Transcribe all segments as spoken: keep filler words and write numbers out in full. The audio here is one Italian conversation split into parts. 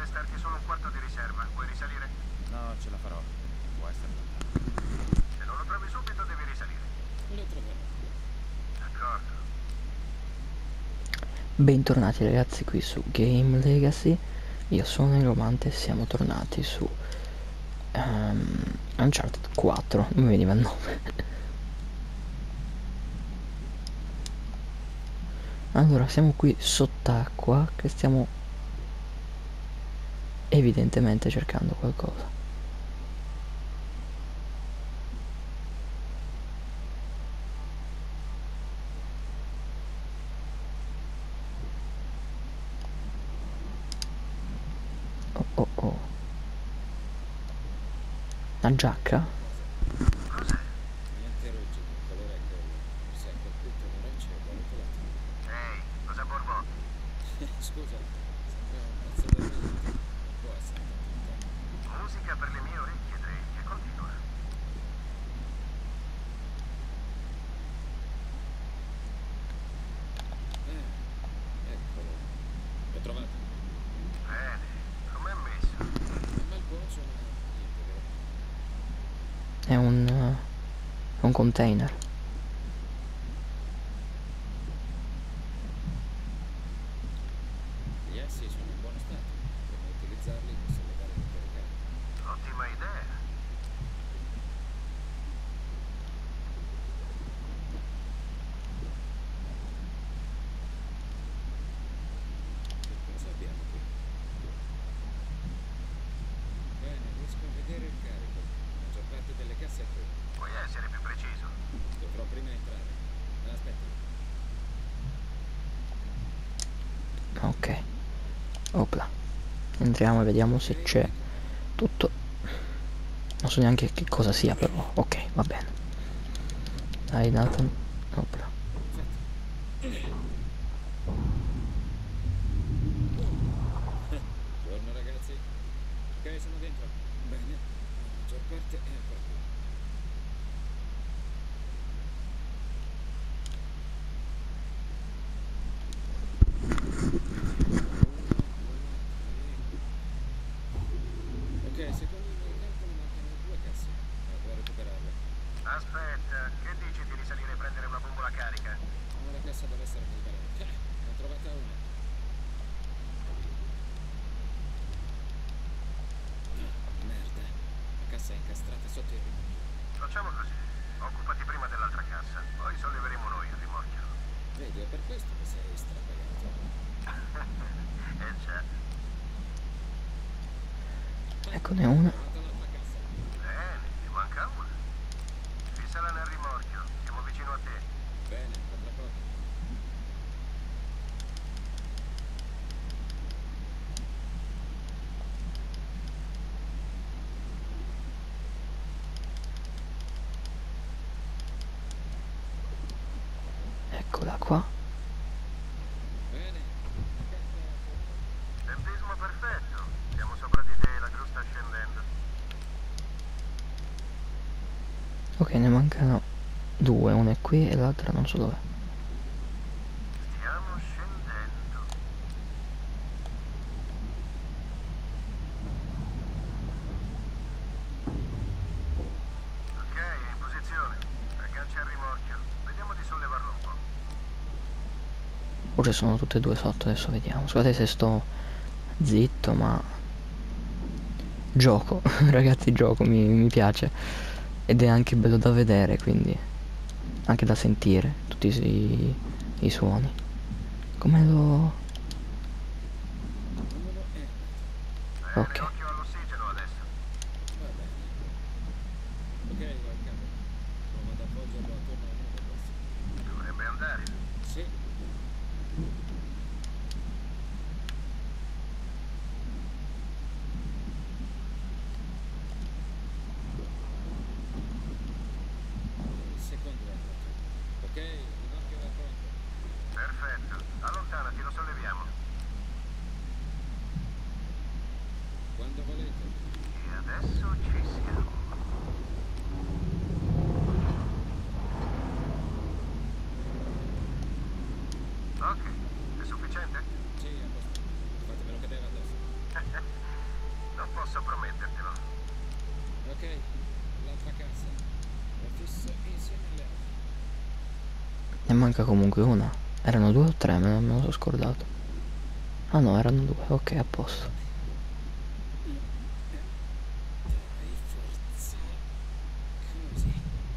restarti solo un quarto di riserva. Vuoi risalire? No, ce la farò. Può essere lontano. Se non lo trovi subito devi risalire. Lo troverò. D'accordo. Bentornati ragazzi qui su Game Legacy. Io sono il Romante e siamo tornati su um, Uncharted quattro. Non mi veniva il nome. Allora, siamo qui sott'acqua che stiamo evidentemente cercando qualcosa. Oh oh oh. Una giacca? Cos'è? Niente ruggi, il colore è quello. Se è col punto in arancia e buone colate. Ehi, cosa borbò? Scusa, sembra un pezzo d'argento. Non può essere tanto lontano. Musica per le mie orecchie, Drake. Continua. Eh, eccolo. L'ho trovato. Bene. Com'è messo? È malconcio, ma integro. È un, uh, un container. Gli assi sono in buono stato. Potremmo utilizzarli per sollevare l'intero carico. Ottima idea. Che cosa abbiamo qui? Bene, riesco a vedere il carico. La maggior parte delle casse è qui. Puoi essere più preciso. Dovrò prima entrare. Aspetta. Ok. Opla. Entriamo e vediamo se c'è tutto. Non so neanche che cosa sia però. Ok, va bene. Dai Nathan. Opla. Buongiorno ragazzi. Ok, sono dentro. Bene. La maggior parte è ancora qui. Ok, secondo i miei calcoli mancano due casse. Vado a recuperarle. Aspetta, che dici di risalire e prendere una bombola carica? Ma la cassa deve essere nel barile. Eh, ne ho trovata una. Merda. La cassa è incastrata sotto il rimorchio. Facciamo così. Occupati prima dell'altra cassa, poi solleveremo noi il rimorchio. Vedi, è per questo che sei strapagato. Eh già. Eccone una. Ho trovato l'altra cassa. Bene, ti manca una. Fissala nel rimorchio, siamo vicino a te. Bene, a tra poco. Eccola qua. Bene. La cassa è a posto. Tempismo perfetto. Siamo sopra di te, la gru sta scendendo. Ok, ne mancano due. Una è qui e l'altra non so dov'è. Stiamo scendendo. Ok, è in posizione. Aggancia il rimorchio. Vediamo di sollevarlo un po'. Forse sono tutte e due sotto, adesso vediamo. Scusate se sto zitto, ma gioco, ragazzi, gioco, mi, mi piace. Ed è anche bello da vedere, quindi anche da sentire tutti i, i suoni. Come lo... Uno è andato. Bene, Ok. occhio all'ossigeno adesso. Va bene. Ok, ho il cavo. Provo ad avvolgerlo attorno a uno dei questi. Dovrebbe andare. Sì. Il secondo è andato. Ok, il rimorchio è pronto. Perfetto. Allontanati, lo solleviamo. Quando volete. E adesso ci siamo. Ok, è sufficiente? Sì, a posto. Fatemelo cadere addosso. Ok, l'altra cassa. La fisso insieme alle altre. Ne manca comunque una. Erano due o tre, me me lo sono scordato. Ah no, erano due, ok, a posto. Dai, forza. Così.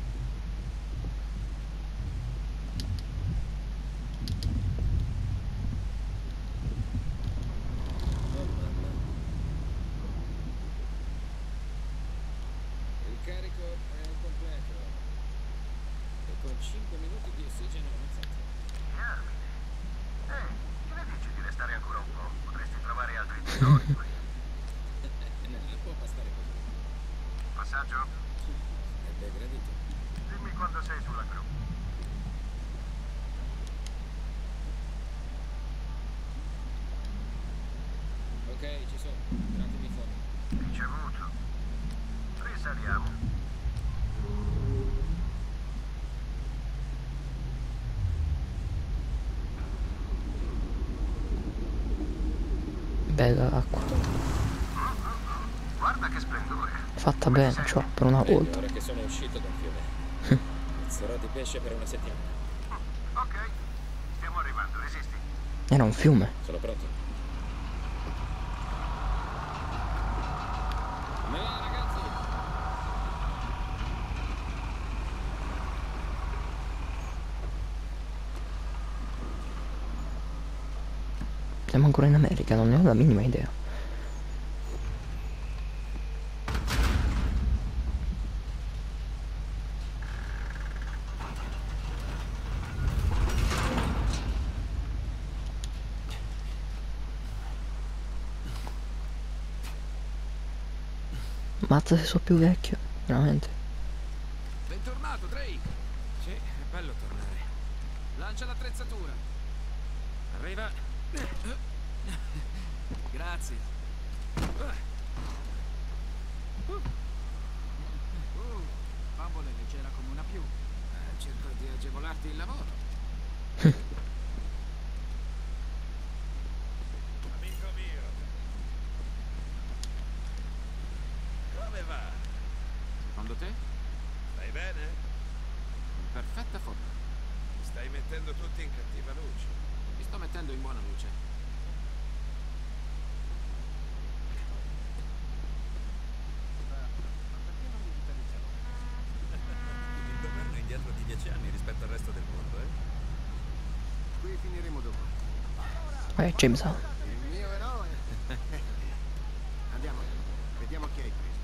Oh mamma. Il carico è al completo. E con cinque minuti di ossigeno avanzato. Diamine. Ehi, che ne dici di restare ancora un po'? Potresti trovare altri tesori qui. No, può bastare così. Passaggio? Sarebbe gradito. Dimmi quando sei sulla gru. Ok, ci sono. Tiratemi fuori. Ricevuto. Risaliamo. Bella l'acqua. Guarda che splendore. Fatta bene, cioè, per una Meglio volta. ora che sono uscito dal fiume. Sarò di pesce per una settimana. Ok, stiamo arrivando, resisti. Era un fiume. Sono pronto. Come va, ragazzi? Siamo ancora in America, non ne ho la minima idea. Mazza se so più vecchio, veramente. Bentornato, Drake! Sì, è bello tornare. Lancia l'attrezzatura. Arriva. Grazie. Uh, bambola è leggera come una più. Eh, cerco di agevolarti il lavoro. Amico mio. Come va? Secondo te? Stai bene? In perfetta forma. Mi stai mettendo tutti in cattiva luce. Mi sto mettendo in buona luce. Il governo è indietro di dieci anni rispetto al resto del mondo, eh? Qui finiremo dopo. Eh, James Hunt. Il mio eroe. Andiamo, vediamo chi hai preso.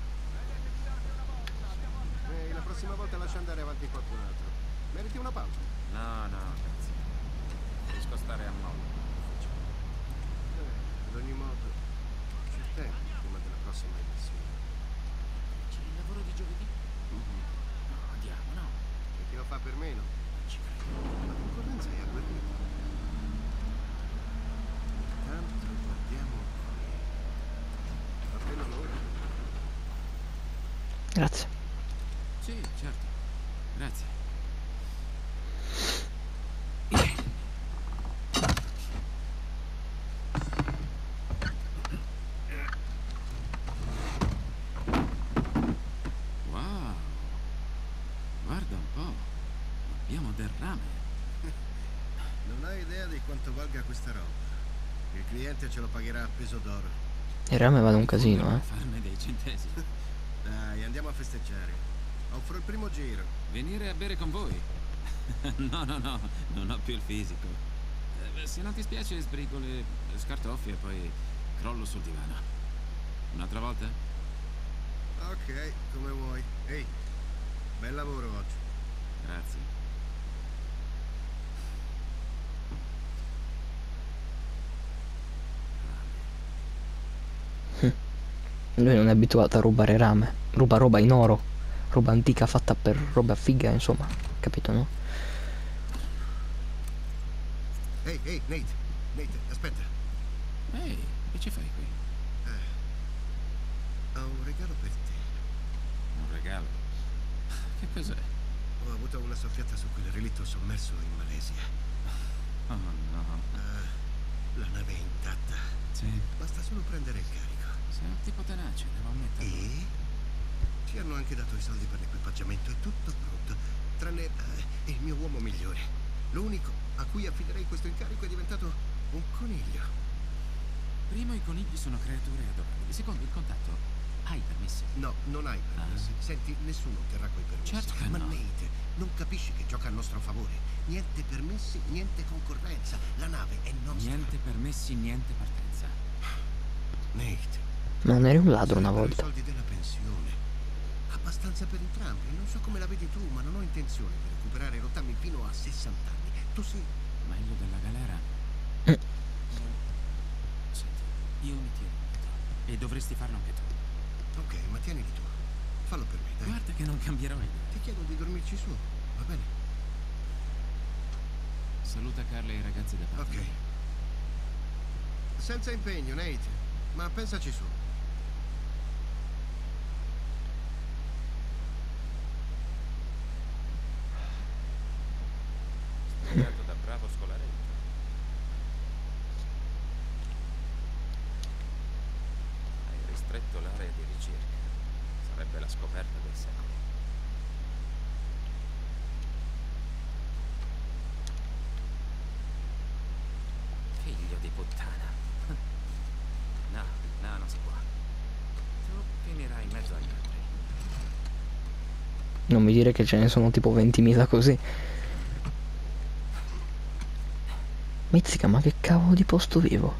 E la prossima volta lascia andare avanti qualcun altro. Meriti una pausa. No, no, grazie. Riesco a stare a modo. Eh, ad ogni modo, c'è tempo prima della prossima emissione. C'è il lavoro di giovedì? No, andiamo, no. E chi lo fa per meno? Ci credo. La concorrenza è agguerrita. Tanto guardiamo qui. Appena l'ora. Grazie. Sì, certo. Grazie. Wow. Guarda un po'. Abbiamo del rame. Non hai idea di quanto valga questa roba. Il cliente ce lo pagherà a peso d'oro. Il rame vale un casino, eh. Farne dei centesimi. Dai, andiamo a festeggiare. Offro il primo giro. Venire a bere con voi? No, no, no, non ho più il fisico. Eh, Se non ti spiace sbrigo le scartoffie e poi crollo sul divano. Un'altra volta? Ok, come vuoi. Ehi, bel lavoro oggi. Grazie. Lui non è abituato a rubare rame. Ruba roba in oro. Roba antica fatta per roba figa, insomma. Capito, no? Ehi, ehi, Nate. Nate, aspetta. Ehi, che ci fai qui? Ho un regalo per te. Un regalo? Che cos'è? Ho avuto una soffiata su quel relitto sommerso in Malesia. Oh no. Ah, la nave è intatta. Sì, Basta solo prendere il carico. sei un tipo tenace, devo ammetterlo. E Ci hanno anche dato i soldi per l'equipaggiamento, è tutto pronto, tranne eh, il mio uomo migliore. L'unico a cui affiderei questo incarico è diventato un coniglio. Primo, i conigli sono creature adorabili. Secondo, il contatto. Hai i permessi? No, non hai permessi. Ah. Senti, nessuno terrà quei permessi. Certo che Ma no. Nate, non capisci che gioca a nostro favore. Niente permessi, niente concorrenza. La nave è nostra. Niente permessi, niente partenza. Nate. Ma non eri un ladro una sarebbero volta. i soldi della pensione. Abbastanza per entrambi. Non so come la vedi tu, ma non ho intenzione di recuperare rottami fino a sessanta anni. Tu sì. Meglio della galera? Mm. Senti, io mi tiro indietro. E dovresti farlo anche tu. Ok, ma tienili tu. Fallo per me, dai. Guarda che non cambierò idea. Ti chiedo di dormirci su, va bene? Saluta Carla e i ragazzi da parte Ok. mia. Senza impegno, Nate. Ma pensaci su. Studiato da bravo scolaretto. Hai ristretto l'area di ricerca. Sarebbe la scoperta del secolo. Figlio di puttana. No, no, non si può. Tu finirai in mezzo agli altri. Non mi dire che ce ne sono tipo ventimila così. Mizzica, ma che cavolo di posto vivo?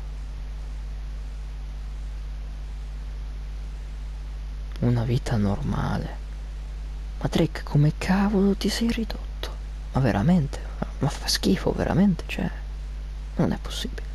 Una vita normale. Ma Drake, come cavolo ti sei ridotto? Ma veramente? Ma fa schifo, veramente, cioè. Non è possibile.